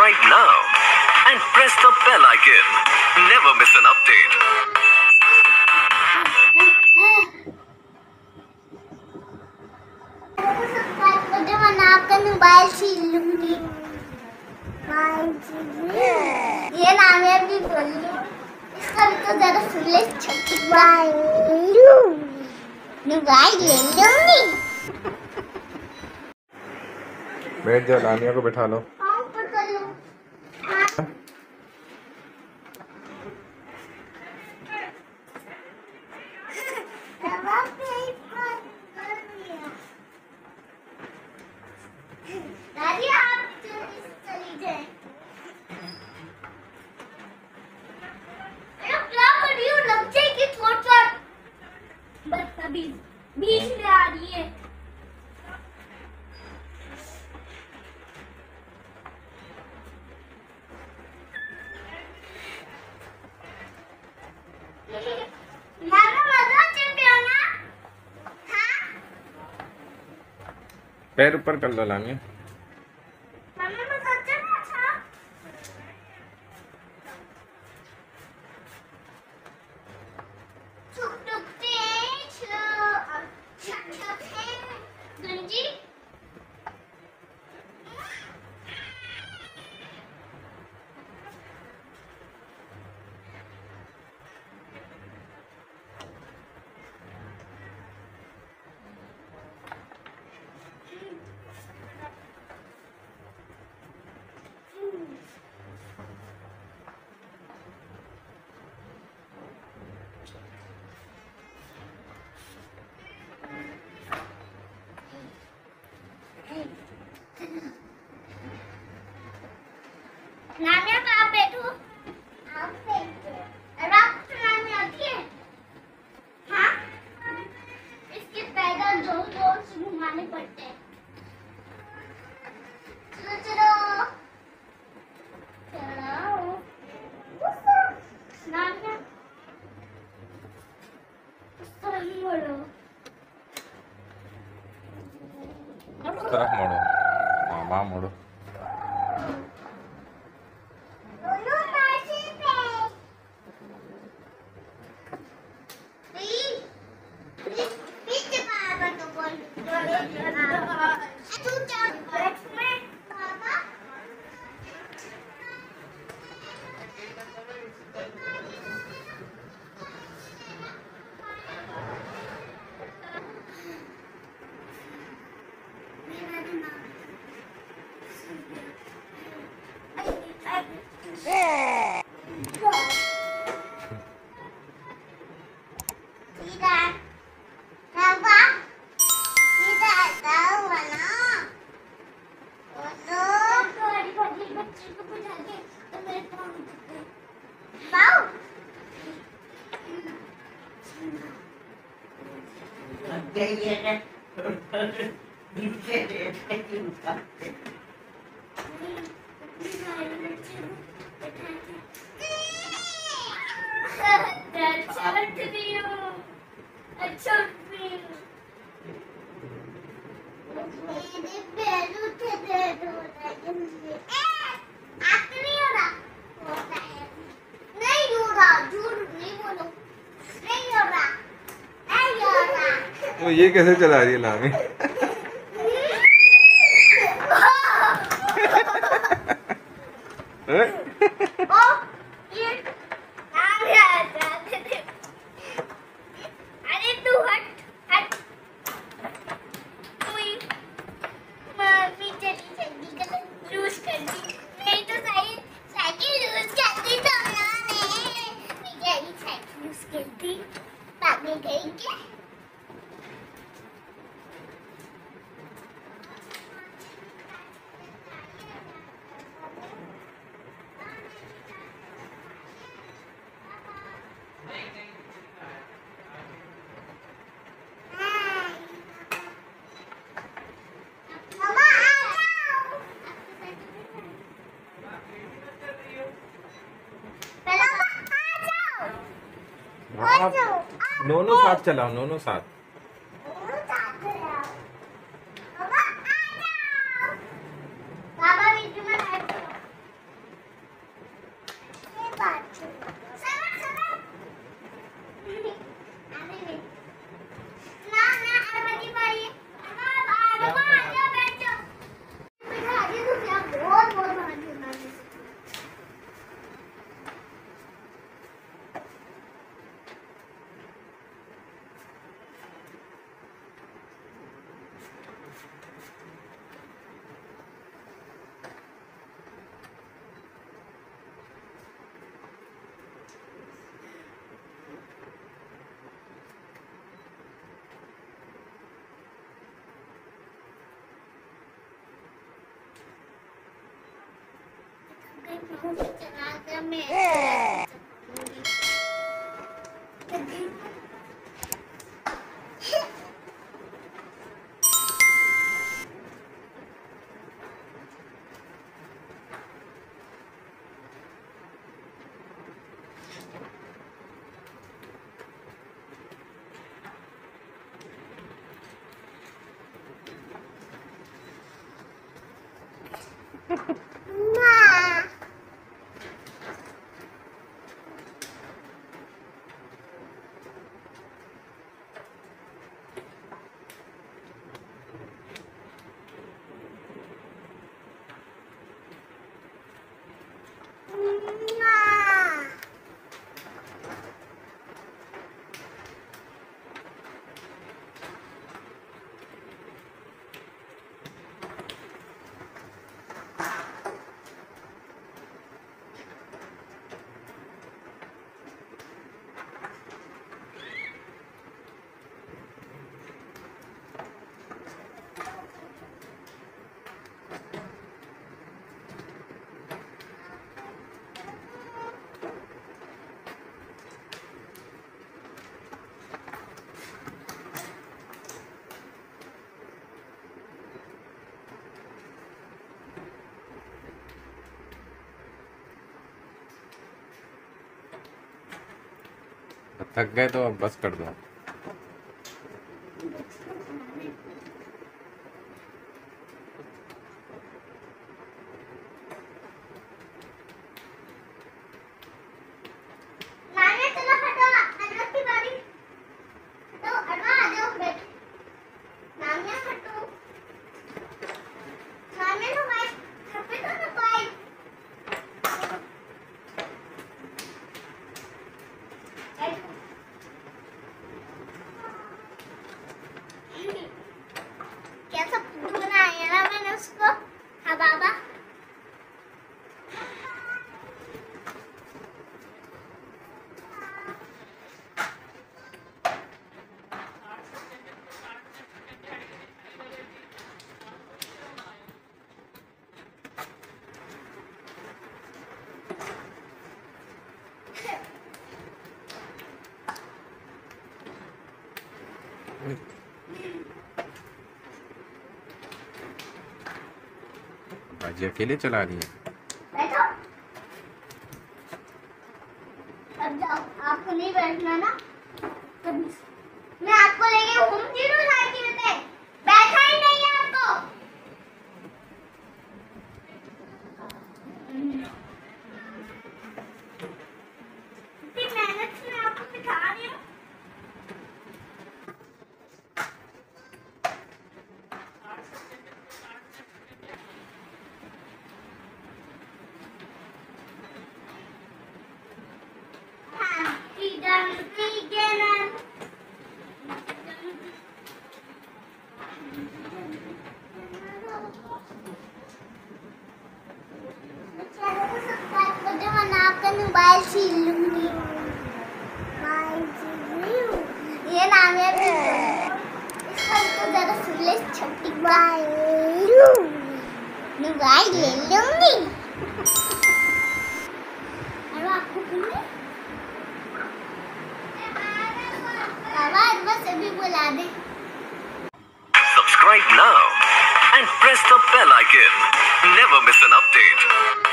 subscribe now and press the bell icon. Never miss an update. Mobile छीन लूंगी। ये लामिया भी बोली इसका भी तो जरा सुन ले। मोबाइल ले लूंगी। बैठ जाओ, लामिया को बैठा लो। बीच में आ रही है। पैर ऊपर कर लो लामिया। लामिया तो आप बैठो। आप बैठो। लामिया आती है। हाँ? इसके पैदल जोर जोर से घुमाने पड़ते हैं। चलो चलो। लामिया। मोड़ो। तरफ मोड़ो। हाँ मोड़ो। तो ये कैसे चला रही है लामी? अरे तू हट हट। मम्मी चली गलत लूज कर दी। नहीं तो साइकिल लूज कर दी तो साइकिल लूज कर दी। भागने गई क्या? दोनों साथ चलाओ, दोनों साथ। चलाकर मैं थक गए तो अब बस कर दो। कैसा फूल बनाया ना मैंने उसको। हाँ बाबा बाजी अकेले चला रही है। बैठो। अब जाओ, आपको नहीं बैठना ना। मैं आपको लेके घूमती हूँ साइकिल पे, बैठा ही नहीं है आपको। इतनी मेहनत से मैं आपको सिखा रही हूँ। मोबाइल छीन लूंगी। ये नाम है इसका तो जरा सुन ले छोटी मोबाइल ले लूंगी। अरे आपको आवाज बस अभी बुला दे। Subscribe now and press the bell icon. Never miss an update.